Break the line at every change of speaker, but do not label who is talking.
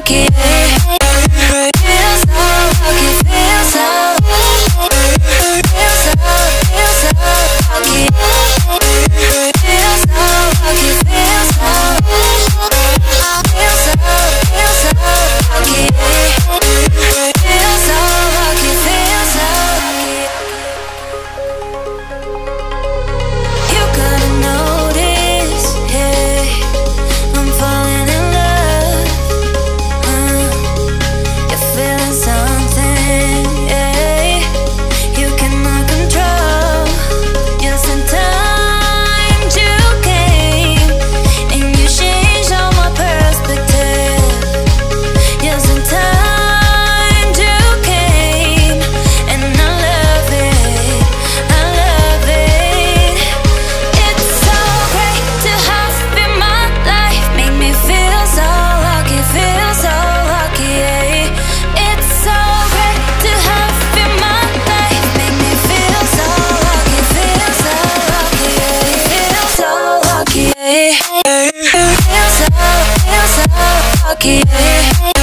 lucky. Feel so lucky, feel so lucky. Feel so lucky, feel so lucky. Feel so lucky, feel so lucky, feel so lucky. You gotta notice, hey, I'm falling in love. You're feeling something, yeah, you cannot control. Just in time you came and you changed all my perspective. Just in time you came and I love it, I love it. It's so great to have you in my life, make me feel so lucky, feel so lucky, yeah. It's so great to have you in my life, make me feel so lucky, feel so lucky, yeah. Feel so lucky, yeah. Feel so lucky, yeah.